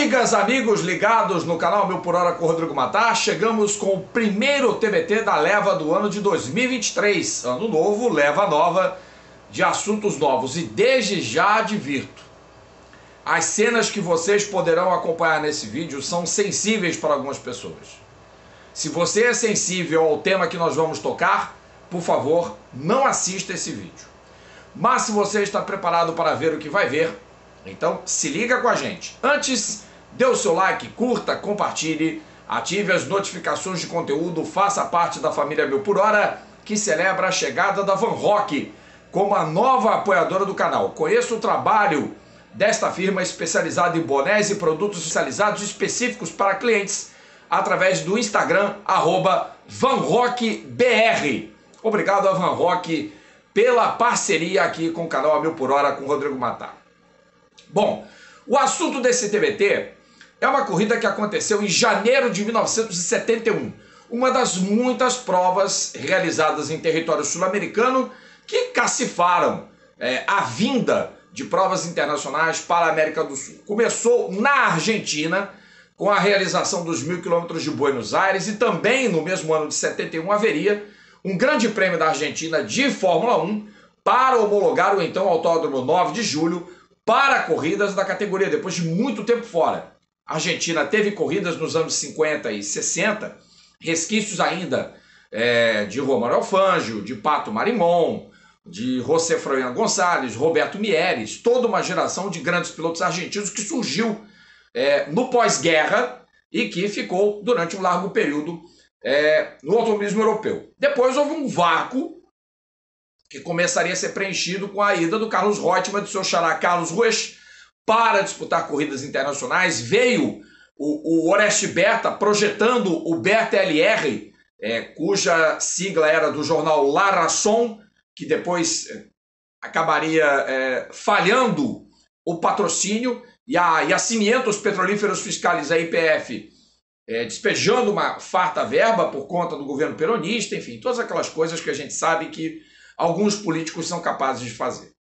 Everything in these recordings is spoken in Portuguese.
Amigas, amigos ligados no canal Mil por Hora com Rodrigo Matar, chegamos com o primeiro TBT da leva do ano de 2023. Ano novo, leva nova de assuntos novos. E desde já advirto, as cenas que vocês poderão acompanhar nesse vídeo são sensíveis para algumas pessoas. Se você é sensível ao tema que nós vamos tocar, por favor, não assista esse vídeo. Mas se você está preparado para ver o que vai ver, então se liga com a gente. Antes, dê o seu like, curta, compartilhe, ative as notificações de conteúdo, faça parte da família Mil por Hora, que celebra a chegada da Van Rock como a nova apoiadora do canal. Conheça o trabalho desta firma especializada em bonés e produtos especializados específicos para clientes através do Instagram, @VanRockBR. Obrigado a Van Rock pela parceria aqui com o canal Mil por Hora com Rodrigo Matar. Bom, o assunto desse TBT é uma corrida que aconteceu em janeiro de 1971, uma das muitas provas realizadas em território sul-americano que cacifaram a vinda de provas internacionais para a América do Sul. Começou na Argentina, com a realização dos 1000 km de Buenos Aires, e também no mesmo ano de 71 haveria um grande prêmio da Argentina de Fórmula 1 para homologar o então Autódromo 9 de Julho para corridas da categoria, depois de muito tempo fora. A Argentina teve corridas nos anos 50 e 60, resquícios ainda de Romano Alfangio, de Pato Marimon, de José Froilán Gonçalves, Roberto Mieres, toda uma geração de grandes pilotos argentinos que surgiu no pós-guerra e que ficou durante um largo período no automobilismo europeu. Depois houve um vácuo que começaria a ser preenchido com a ida do Carlos Reutemann, do seu xará Carlos Ruesch, para disputar corridas internacionais. Veio o Oreste Berta projetando o Berta LR, cuja sigla era do jornal La Razón, que depois acabaria falhando o patrocínio, e a Cimientos Petrolíferos Fiscais, a YPF, despejando uma farta verba por conta do governo peronista, enfim, todas aquelas coisas que a gente sabe que alguns políticos são capazes de fazer.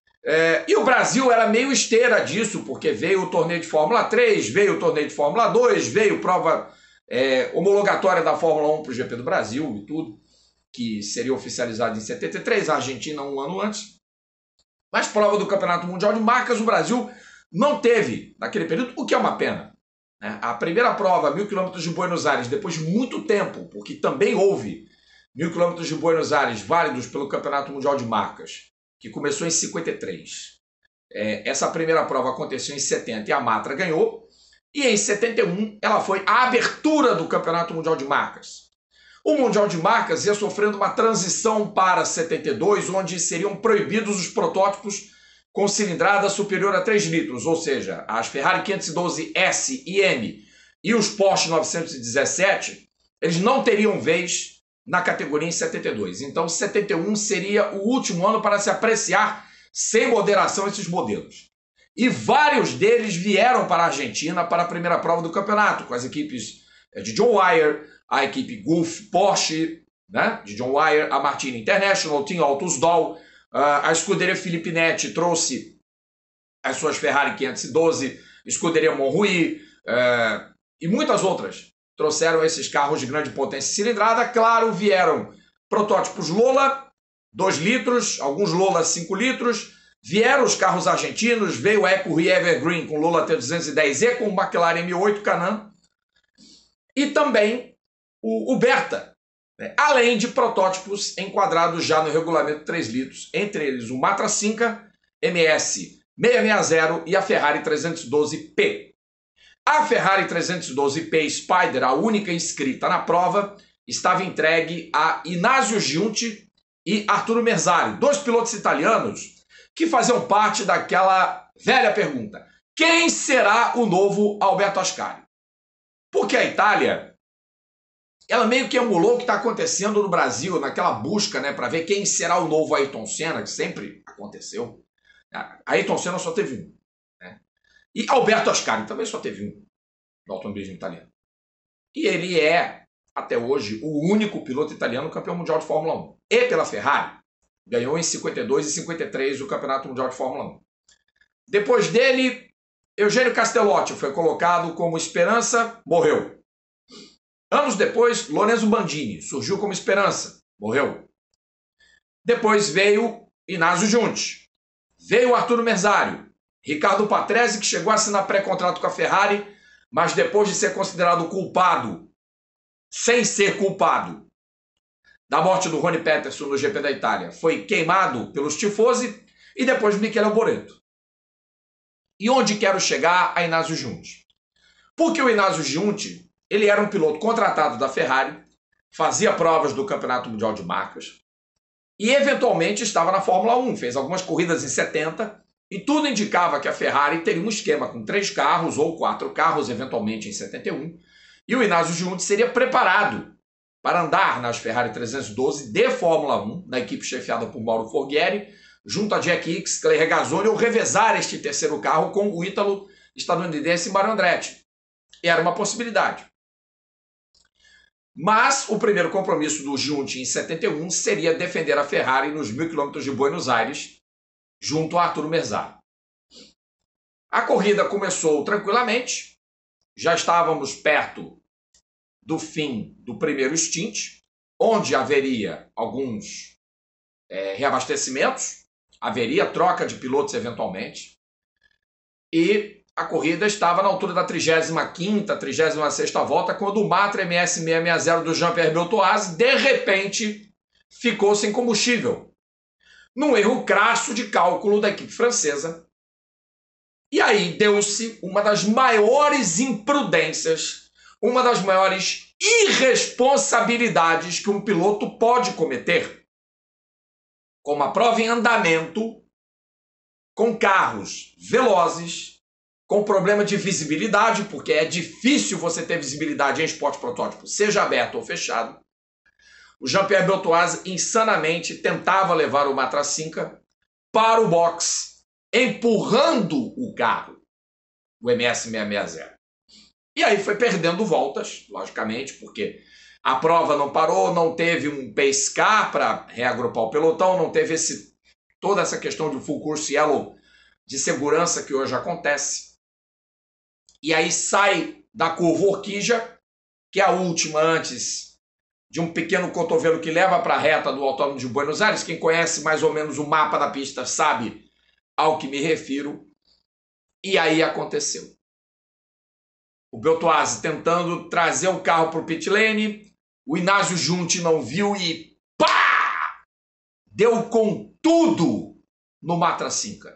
E o Brasil era meio esteira disso, porque veio o torneio de Fórmula 3, veio o torneio de Fórmula 2, veio prova homologatória da Fórmula 1 para o GP do Brasil e tudo, que seria oficializado em 73, a Argentina um ano antes. Mas prova do Campeonato Mundial de Marcas o Brasil não teve naquele período, o que é uma pena. A primeira prova, 1000 km de Buenos Aires, depois de muito tempo, porque também houve 1000 km de Buenos Aires válidos pelo Campeonato Mundial de Marcas, que começou em 53. Essa primeira prova aconteceu em 70 e a Matra ganhou. E em 71 ela foi a abertura do Campeonato Mundial de Marcas. O Mundial de Marcas ia sofrendo uma transição para 72, onde seriam proibidos os protótipos com cilindrada superior a 3 litros, ou seja, as Ferrari 512 S e M e os Porsche 917, eles não teriam vez na categoria em 72. Então 71 seria o último ano para se apreciar sem moderação esses modelos. E vários deles vieram para a Argentina para a primeira prova do campeonato, com as equipes de John Wyer, a equipe Gulf Porsche, né, de John Wyer, a Martin International, Team Autos Doll, a escuderia Filippinetti trouxe as suas Ferrari 512, escuderia Monruí e muitas outras trouxeram esses carros de grande potência cilindrada. Claro, vieram protótipos Lola, 2 litros, alguns Lola 5 litros, vieram os carros argentinos, veio a Ecurie Evergreen com Lola T210E, com o McLaren M8 Canam, e também o Berta, além de protótipos enquadrados já no regulamento 3 litros, entre eles o Matra Cinca, MS 660 e a Ferrari 312P. A Ferrari 312P Spider, a única inscrita na prova, estava entregue a Inácio Giunti e Arturo Merzari, 2 pilotos italianos que faziam parte daquela velha pergunta: quem será o novo Alberto Ascari? Porque a Itália, ela meio que emulou o que está acontecendo no Brasil, naquela busca, para ver quem será o novo Ayrton Senna, que sempre aconteceu. Ayrton Senna só teve um. E Alberto Ascari também só teve um no automobilismo italiano. E ele é, até hoje, o único piloto italiano campeão mundial de Fórmula 1. E pela Ferrari, ganhou em 52 e 53 o Campeonato Mundial de Fórmula 1. Depois dele, Eugênio Castellotti foi colocado como esperança, morreu. Anos depois, Lorenzo Bandini surgiu como esperança, morreu. Depois veio Inácio Junti, veio Arturo Merzario, Ricardo Patrese, que chegou a assinar pré-contrato com a Ferrari, mas depois de ser considerado culpado, sem ser culpado, da morte do Ronnie Peterson no GP da Itália, foi queimado pelos tifosi, e depois Michele Alboreto. E onde quero chegar a Inácio Junti? Porque o Inácio Junti, ele era um piloto contratado da Ferrari, fazia provas do Campeonato Mundial de Marcas e eventualmente estava na Fórmula 1, fez algumas corridas em 70 e tudo indicava que a Ferrari teria um esquema com 3 carros ou 4 carros, eventualmente em 71, e o Inácio Junti seria preparado para andar nas Ferrari 312 de Fórmula 1, na equipe chefiada por Mauro Forghieri, junto a Jack Hicks, Clay Regazzoni, ou revezar este terceiro carro com o ítalo estadunidense Mario Andretti. E era uma possibilidade. Mas o primeiro compromisso do Junti em 71 seria defender a Ferrari nos 1000 km de Buenos Aires, junto a Arturo Merzario. A corrida começou tranquilamente, já estávamos perto do fim do primeiro stint, onde haveria alguns reabastecimentos, haveria troca de pilotos eventualmente, e a corrida estava na altura da 35ª, 36ª volta, quando o Matra MS660 do Jean-Pierre Beltoise, de repente, ficou sem combustível, num erro crasso de cálculo da equipe francesa. E aí deu-se uma das maiores imprudências, uma das maiores irresponsabilidades que um piloto pode cometer. Com uma prova em andamento, com carros velozes, com problema de visibilidade, porque é difícil você ter visibilidade em esporte protótipo, seja aberto ou fechado. O Jean-Pierre Beltoise insanamente tentava levar o Matra Cinca para o box, empurrando o carro, o MS660. E aí foi perdendo voltas, logicamente, porque a prova não parou, não teve um pace car para reagrupar o pelotão, não teve toda essa questão de full course yellow de segurança que hoje acontece. E aí sai da curva Orquídea, que é a última antes de um pequeno cotovelo que leva para a reta do Autódromo de Buenos Aires. Quem conhece mais ou menos o mapa da pista sabe ao que me refiro. E aí aconteceu. O Beltoise tentando trazer o carro para o pit lane, o Inácio Junti não viu e pá! Deu com tudo no Matra Cinca.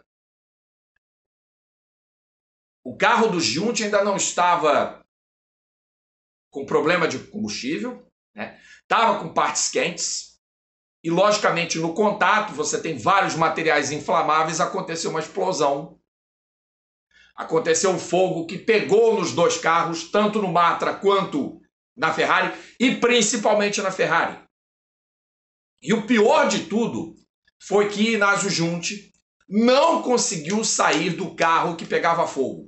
O carro do Junti ainda não estava com problema de combustível, né? Estava com partes quentes e, logicamente, no contato você tem vários materiais inflamáveis, aconteceu uma explosão. Aconteceu um fogo que pegou nos 2 carros, tanto no Matra quanto na Ferrari, e principalmente na Ferrari. E o pior de tudo foi que Inácio Junti não conseguiu sair do carro que pegava fogo.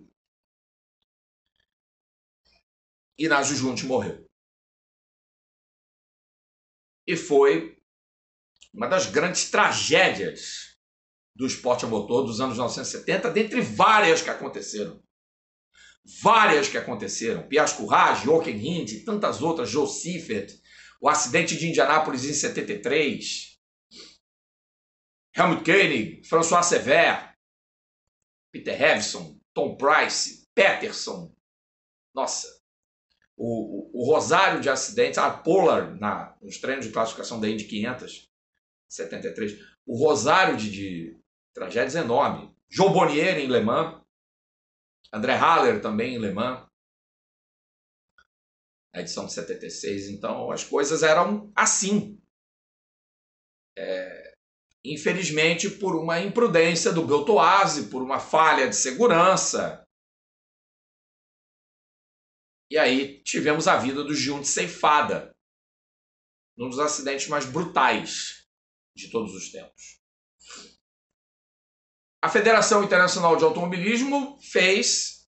Inácio Junti morreu. E foi uma das grandes tragédias do esporte a motor dos anos 1970, dentre várias que aconteceram. Várias que aconteceram. Piastri Courage, Jochen Rindt e tantas outras, Joe Seifert, o acidente de Indianápolis em 73, Helmut Koenig, François Sever, Peter Hevson, Tom Price, Peterson. Nossa, o rosário de acidentes, a Pollard nos treinos de classificação da Indy 500, 73, o rosário de tragédias enorme. Joe Bonnier em Le Mans, André Haller também em Le Mans, a edição de 76. Então as coisas eram assim. Infelizmente, por uma imprudência do Beltoise, por uma falha de segurança. E aí tivemos a vida do Junti ceifada, num dos acidentes mais brutais de todos os tempos. A Federação Internacional de Automobilismo fez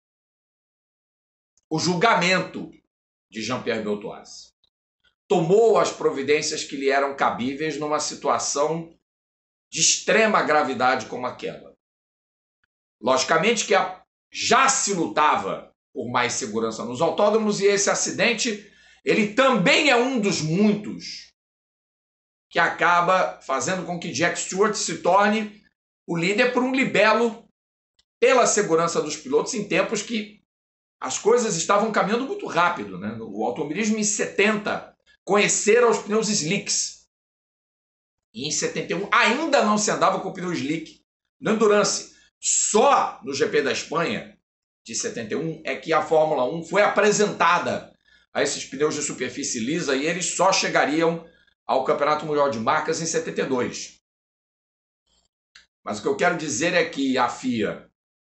o julgamento de Jean-Pierre Beltoise. Tomou as providências que lhe eram cabíveis numa situação de extrema gravidade como aquela. Logicamente que a já se lutava por mais segurança nos autódromos, e esse acidente, ele também é um dos muitos que acaba fazendo com que Jack Stewart se torne o líder por um libelo pela segurança dos pilotos em tempos que as coisas estavam caminhando muito rápido, né? O automobilismo em 70 conheceram os pneus slicks. E em 71 ainda não se andava com pneu slick no Endurance. Só no GP da Espanha de 71 é que a Fórmula 1 foi apresentada a esses pneus de superfície lisa, e eles só chegariam ao Campeonato Mundial de Marcas em 72. Mas o que eu quero dizer é que a FIA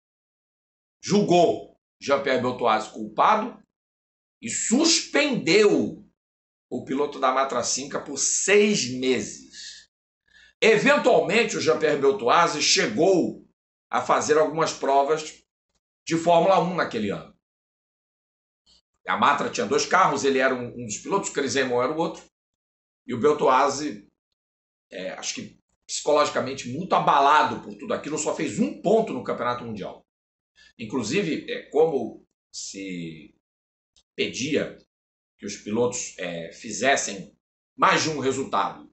julgou Jean-Pierre Beltoise culpado e suspendeu o piloto da Matracinca por 6 meses. Eventualmente, o Jean-Pierre Beltoise chegou a fazer algumas provas de Fórmula 1 naquele ano. A Matra tinha 2 carros, ele era um dos pilotos, o Chris Amon era o outro, e o Beltoise, acho que psicologicamente muito abalado por tudo aquilo, só fez 1 ponto no Campeonato Mundial. Inclusive, como se pedia que os pilotos fizessem mais de um resultado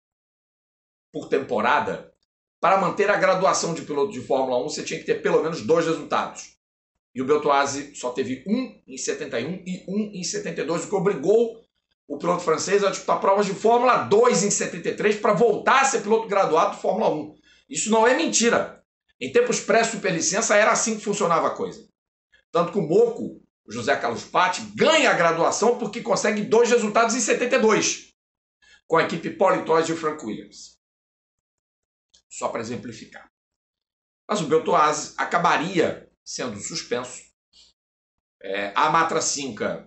por temporada, para manter a graduação de piloto de Fórmula 1, você tinha que ter pelo menos 2 resultados. E o Beltoise só teve 1 em 71 e 1 em 72, o que obrigou o piloto francês a disputar provas de Fórmula 2 em 73 para voltar a ser piloto graduado de Fórmula 1. Isso não é mentira. Em tempos pré-superlicença era assim que funcionava a coisa. Tanto que o Moco, o José Carlos Patti, ganha a graduação porque consegue 2 resultados em 72, com a equipe Pauly Toys e o Frank Williams. Só para exemplificar. Mas o Beltoise acabaria sendo suspenso. A Matracinca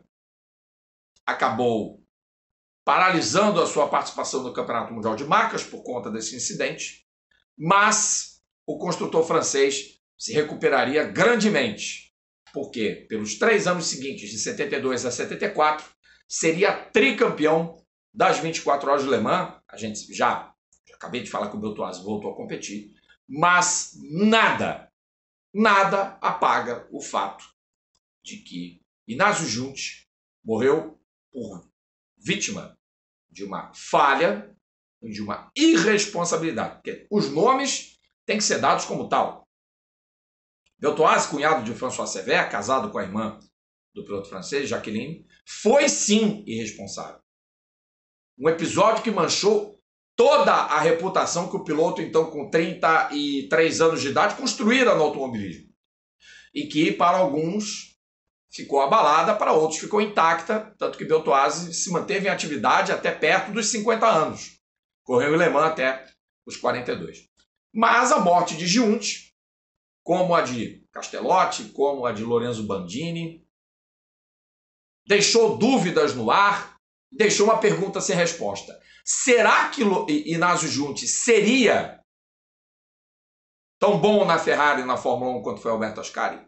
acabou paralisando a sua participação no Campeonato Mundial de Marcas por conta desse incidente, mas o construtor francês se recuperaria grandemente, porque pelos 3 anos seguintes, de 72 a 74, seria tricampeão das 24 horas de Le Mans. A gente já acabei de falar que o Beltoise voltou a competir, mas nada apaga o fato de que Inácio Junte morreu por vítima de uma falha e de uma irresponsabilidade, porque os nomes têm que ser dados como tal. Beltoise, cunhado de François Cevert, casado com a irmã do piloto francês, Jacqueline, foi sim irresponsável. Um episódio que manchou toda a reputação que o piloto, então, com 33 anos de idade, construíra no automobilismo. E que, para alguns, ficou abalada, para outros ficou intacta, tanto que Beltoise se manteve em atividade até perto dos 50 anos. Correu em Le Mans até os 42. Mas a morte de Giunte, como a de Castellotti, como a de Lorenzo Bandini, deixou dúvidas no ar, deixou uma pergunta sem resposta. Será que Inácio Junte seria tão bom na Ferrari e na Fórmula 1 quanto foi Alberto Ascari?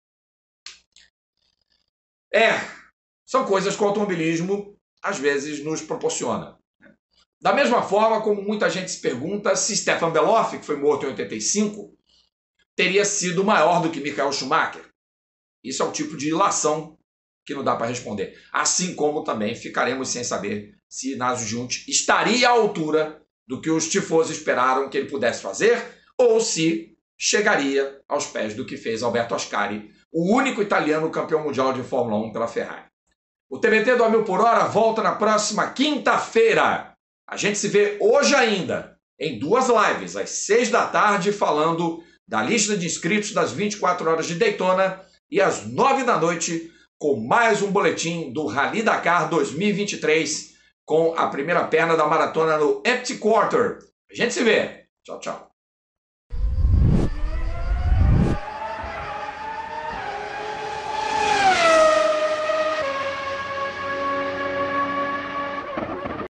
São coisas que o automobilismo às vezes nos proporciona. Da mesma forma como muita gente se pergunta se Stefan Beloff, que foi morto em 85, teria sido maior do que Michael Schumacher. Isso é o tipo de ilação que não dá para responder. Assim como também ficaremos sem saber se Inácio Junte estaria à altura do que os tifosi esperaram que ele pudesse fazer, ou se chegaria aos pés do que fez Alberto Ascari, o único italiano campeão mundial de Fórmula 1 pela Ferrari. O TBT do A Mil por Hora volta na próxima quinta-feira. A gente se vê hoje ainda, em 2 lives, às 6 da tarde, falando da lista de inscritos das 24 horas de Daytona, e às 9 da noite, com mais um boletim do Rally Dakar 2023, com a primeira perna da maratona no Empty Quarter. A gente se vê. Tchau, tchau.